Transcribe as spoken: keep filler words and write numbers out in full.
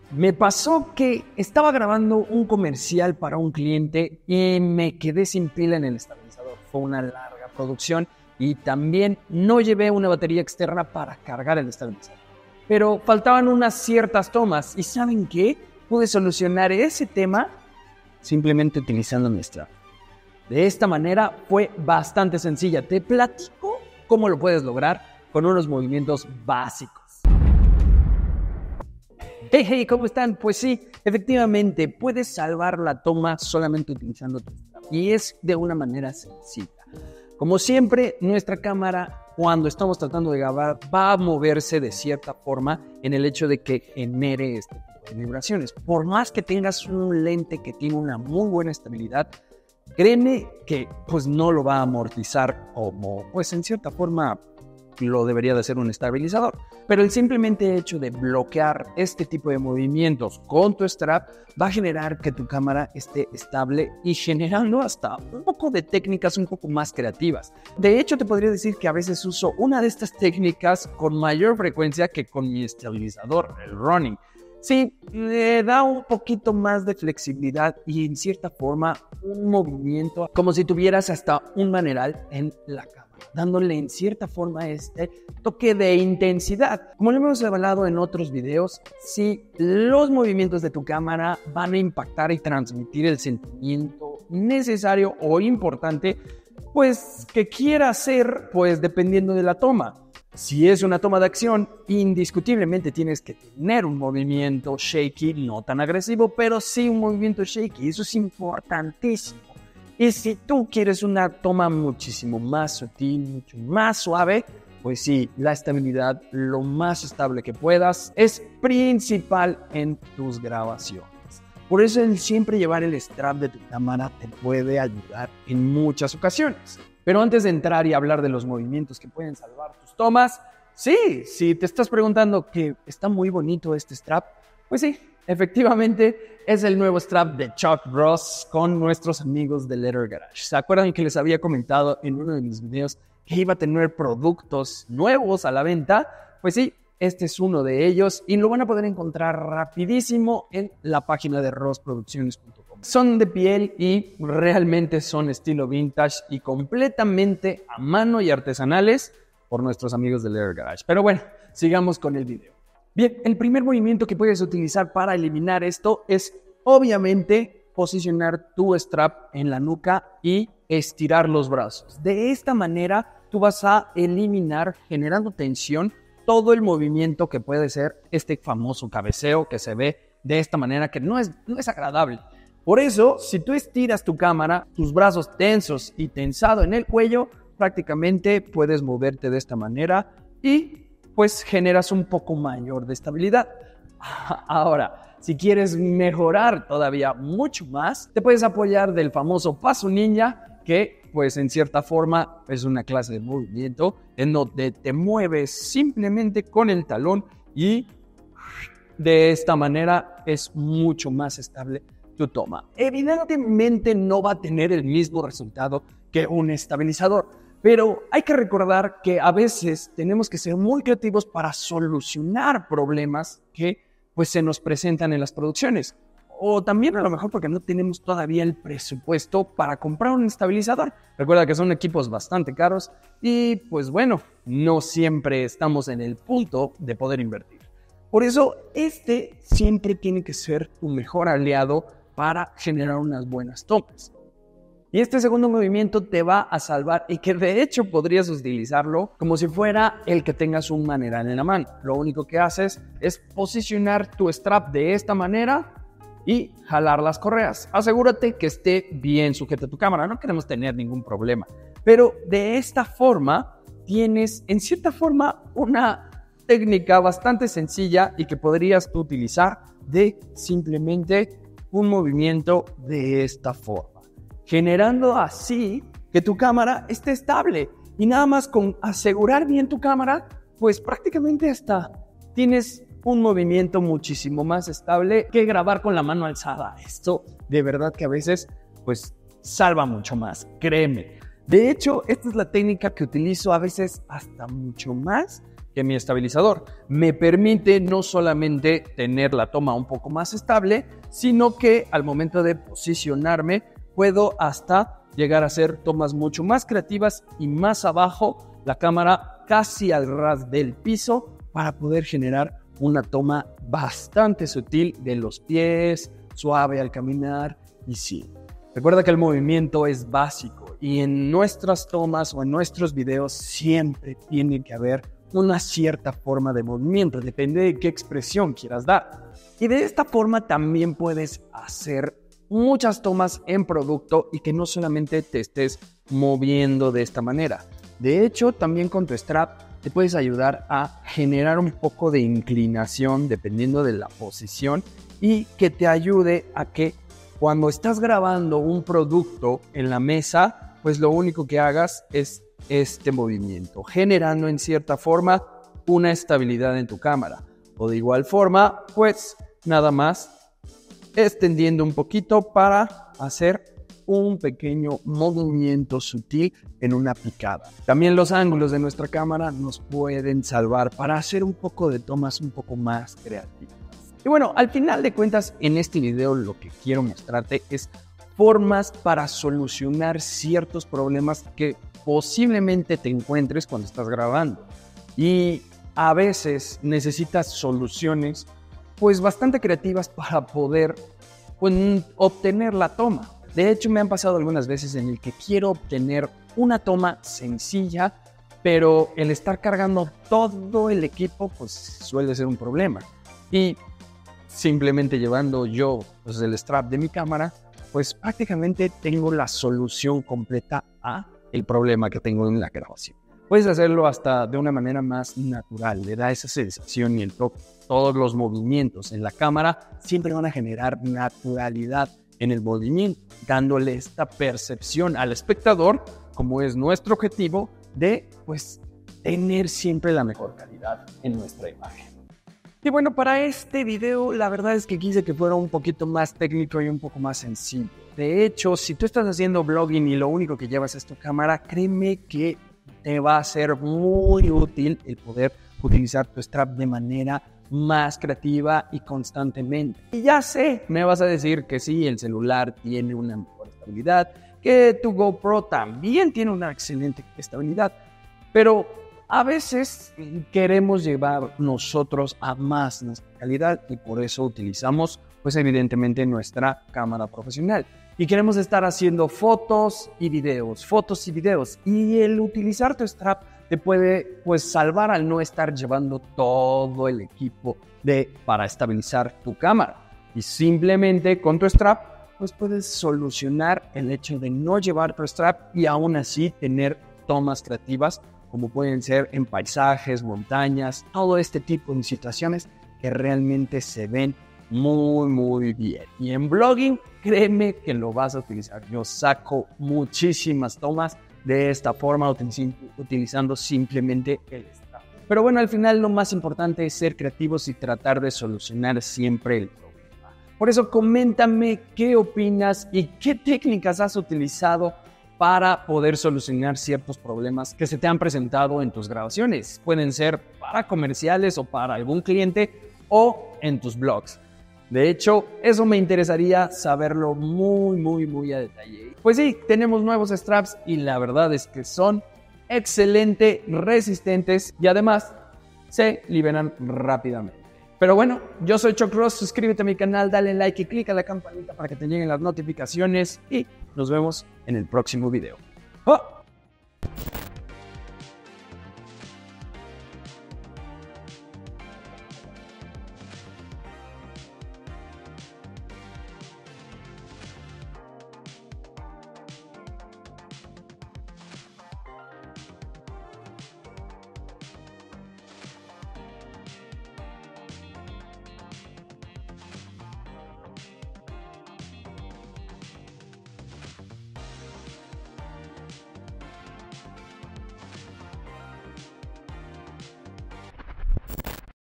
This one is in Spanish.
Me pasó que estaba grabando un comercial para un cliente y me quedé sin pila en el estabilizador. Fue una larga producción y también no llevé una batería externa para cargar el estabilizador. Pero faltaban unas ciertas tomas y ¿saben qué? Pude solucionar ese tema simplemente utilizando mi strap. De esta manera fue bastante sencilla. Te platico cómo lo puedes lograr con unos movimientos básicos. Hey, hey, ¿cómo están? Pues sí, efectivamente, puedes salvar la toma solamente utilizando tu strap. Y es de una manera sencilla. Como siempre, nuestra cámara, cuando estamos tratando de grabar, va a moverse de cierta forma en el hecho de que genere este tipo de vibraciones. Por más que tengas un lente que tiene una muy buena estabilidad, créeme que pues no lo va a amortizar como, pues en cierta forma, lo debería de ser un estabilizador. Pero el simplemente hecho de bloquear este tipo de movimientos con tu strap va a generar que tu cámara esté estable y generando hasta un poco de técnicas un poco más creativas. De hecho, te podría decir que a veces uso una de estas técnicas con mayor frecuencia que con mi estabilizador, el running. Sí, le da un poquito más de flexibilidad y en cierta forma un movimiento como si tuvieras hasta un maneral en la cámara, dándole en cierta forma este toque de intensidad. Como lo hemos hablado en otros videos, si los movimientos de tu cámara van a impactar y transmitir el sentimiento necesario o importante, pues que quiera hacer, pues dependiendo de la toma. Si es una toma de acción, indiscutiblemente tienes que tener un movimiento shaky, no tan agresivo, pero sí un movimiento shaky. Eso es importantísimo. Y si tú quieres una toma muchísimo más sutil, mucho más suave, pues sí, la estabilidad, lo más estable que puedas, es principal en tus grabaciones. Por eso el siempre llevar el strap de tu cámara te puede ayudar en muchas ocasiones. Pero antes de entrar y hablar de los movimientos que pueden salvar tus tomas, sí, si te estás preguntando que está muy bonito este strap, pues sí, efectivamente es el nuevo strap de Chuck Ross con nuestros amigos de Leather Garage. ¿Se acuerdan que les había comentado en uno de mis videos que iba a tener productos nuevos a la venta? Pues sí, este es uno de ellos y lo van a poder encontrar rapidísimo en la página de ross producciones punto com. Son de piel y realmente son estilo vintage y completamente a mano y artesanales por nuestros amigos de Leather Garage. Pero bueno, sigamos con el video. Bien, el primer movimiento que puedes utilizar para eliminar esto es obviamente posicionar tu strap en la nuca y estirar los brazos. De esta manera tú vas a eliminar, generando tensión, todo el movimiento que puede ser este famoso cabeceo que se ve de esta manera que no es, no es agradable. Por eso, si tú estiras tu cámara, tus brazos tensos y tensado en el cuello, prácticamente puedes moverte de esta manera y pues generas un poco mayor de estabilidad. Ahora, si quieres mejorar todavía mucho más, te puedes apoyar del famoso paso ninja, que pues en cierta forma es una clase de movimiento en donde te mueves simplemente con el talón y de esta manera es mucho más estable tu toma. Evidentemente no va a tener el mismo resultado que un estabilizador, pero hay que recordar que a veces tenemos que ser muy creativos para solucionar problemas que pues, se nos presentan en las producciones. O también a lo mejor porque no tenemos todavía el presupuesto para comprar un estabilizador. Recuerda que son equipos bastante caros y pues bueno, no siempre estamos en el punto de poder invertir. Por eso este siempre tiene que ser tu mejor aliado para generar unas buenas tomas. Y este segundo movimiento te va a salvar y que de hecho podrías utilizarlo como si fuera el que tengas un maneral en la mano. Lo único que haces es posicionar tu strap de esta manera y jalar las correas. Asegúrate que esté bien sujeta tu cámara, no queremos tener ningún problema. Pero de esta forma tienes en cierta forma una técnica bastante sencilla y que podrías utilizar de simplemente un movimiento de esta forma, generando así que tu cámara esté estable. Y nada más con asegurar bien tu cámara, pues prácticamente hasta tienes un movimiento muchísimo más estable que grabar con la mano alzada. Esto de verdad que a veces pues salva mucho más, créeme. De hecho, esta es la técnica que utilizo a veces hasta mucho más que mi estabilizador. Me permite no solamente tener la toma un poco más estable, sino que al momento de posicionarme puedo hasta llegar a hacer tomas mucho más creativas y más abajo, la cámara casi al ras del piso, para poder generar una toma bastante sutil de los pies, suave al caminar y sí. Recuerda que el movimiento es básico y en nuestras tomas o en nuestros videos siempre tiene que haber una cierta forma de movimiento, depende de qué expresión quieras dar. Y de esta forma también puedes hacer muchas tomas en producto y que no solamente te estés moviendo de esta manera. De hecho, también con tu strap te puedes ayudar a generar un poco de inclinación dependiendo de la posición y que te ayude a que cuando estás grabando un producto en la mesa, pues lo único que hagas es este movimiento, generando en cierta forma una estabilidad en tu cámara. O de igual forma, pues nada más extendiendo un poquito para hacer un pequeño movimiento sutil en una picada. También los ángulos de nuestra cámara nos pueden salvar para hacer un poco de tomas un poco más creativas. Y bueno, al final de cuentas, en este video lo que quiero mostrarte es formas para solucionar ciertos problemas que posiblemente te encuentres cuando estás grabando. Y a veces necesitas soluciones pues bastante creativas para poder pues, obtener la toma. De hecho, me han pasado algunas veces en el que quiero obtener una toma sencilla, pero el estar cargando todo el equipo pues suele ser un problema. Y simplemente llevando yo pues, el strap de mi cámara, pues prácticamente tengo la solución completa a el problema que tengo en la grabación. Puedes hacerlo hasta de una manera más natural, le da esa sensación y el toque. Todos los movimientos en la cámara siempre van a generar naturalidad en el movimiento, dándole esta percepción al espectador, como es nuestro objetivo, de pues tener siempre la mejor calidad en nuestra imagen. Y bueno, para este video la verdad es que quise que fuera un poquito más técnico y un poco más sencillo. De hecho, si tú estás haciendo vlogging y lo único que llevas es tu cámara, créeme que te va a ser muy útil el poder utilizar tu strap de manera más creativa y constantemente. Y ya sé, me vas a decir que sí, el celular tiene una mejor estabilidad, que tu GoPro también tiene una excelente estabilidad, pero a veces queremos llevar nosotros a más nuestra calidad y por eso utilizamos, pues evidentemente, nuestra cámara profesional. Y queremos estar haciendo fotos y videos, fotos y videos. Y el utilizar tu strap te puede, pues, salvar al no estar llevando todo el equipo de, para estabilizar tu cámara. Y simplemente con tu strap, pues puedes solucionar el hecho de no llevar tu strap y aún así tener tomas creativas, como pueden ser en paisajes, montañas, todo este tipo de situaciones que realmente se ven muy, muy bien. Y en vlogging, créeme que lo vas a utilizar. Yo saco muchísimas tomas de esta forma, utilizando simplemente el strap. Pero bueno, al final lo más importante es ser creativos y tratar de solucionar siempre el problema. Por eso, coméntame qué opinas y qué técnicas has utilizado para poder solucionar ciertos problemas que se te han presentado en tus grabaciones. Pueden ser para comerciales o para algún cliente o en tus blogs. De hecho, eso me interesaría saberlo muy, muy, muy a detalle. Pues sí, tenemos nuevos straps y la verdad es que son excelente, resistentes y además se liberan rápidamente. Pero bueno, yo soy Chuck Ross, suscríbete a mi canal, dale like y clica la campanita para que te lleguen las notificaciones y nos vemos en el próximo video. ¡Oh!